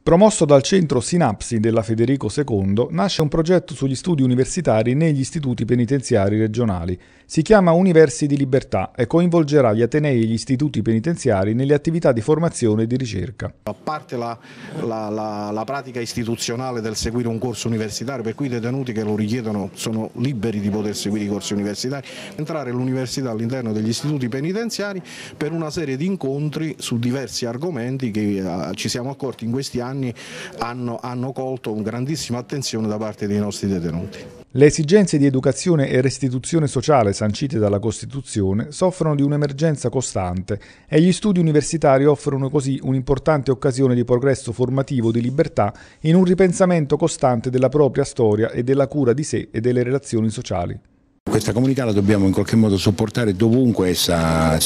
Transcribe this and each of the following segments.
Promosso dal centro Sinapsi della Federico II, nasce un progetto sugli studi universitari negli istituti penitenziari regionali. Si chiama Universi di Libertà e coinvolgerà gli atenei e gli istituti penitenziari nelle attività di formazione e di ricerca. A parte la pratica istituzionale del seguire un corso universitario, per cui i detenuti che lo richiedono sono liberi di poter seguire i corsi universitari, entrare all'università all'interno degli istituti penitenziari per una serie di incontri su diversi argomenti che ci siamo accorti in questi anni hanno colto una grandissima attenzione da parte dei nostri detenuti. Le esigenze di educazione e restituzione sociale sancite dalla Costituzione soffrono di un'emergenza costante e gli studi universitari offrono così un'importante occasione di progresso formativo di libertà in un ripensamento costante della propria storia e della cura di sé e delle relazioni sociali. Questa comunità la dobbiamo in qualche modo supportare dovunque essa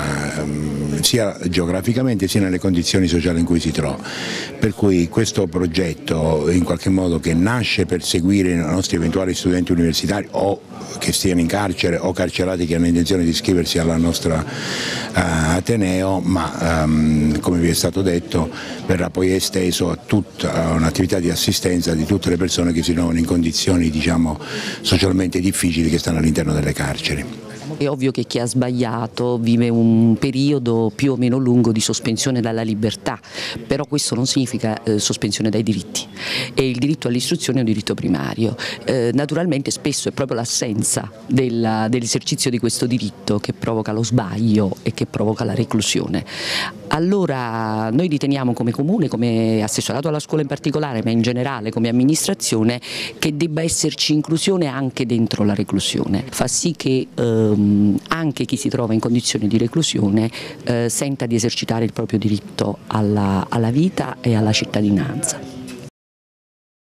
sia geograficamente sia nelle condizioni sociali in cui si trova. Per cui questo progetto in qualche modo che nasce per seguire i nostri eventuali studenti universitari o che stiano in carcere o carcerati che hanno intenzione di iscriversi alla nostra Ateneo, ma come vi è stato detto verrà poi esteso a tutta un'attività di assistenza di tutte le persone che si trovano in condizioni socialmente difficili che stanno all'interno delle carceri. È ovvio che chi ha sbagliato vive un periodo più o meno lungo di sospensione dalla libertà, però questo non significa sospensione dai diritti e il diritto all'istruzione è un diritto primario. Naturalmente spesso è proprio l'assenza dell'esercizio di questo diritto che provoca lo sbaglio e che provoca la reclusione. Allora noi riteniamo come Comune, come assessorato alla scuola in particolare, ma in generale come amministrazione, che debba esserci inclusione anche dentro la reclusione. Fa sì che anche chi si trova in condizioni di reclusione senta di esercitare il proprio diritto alla vita e alla cittadinanza.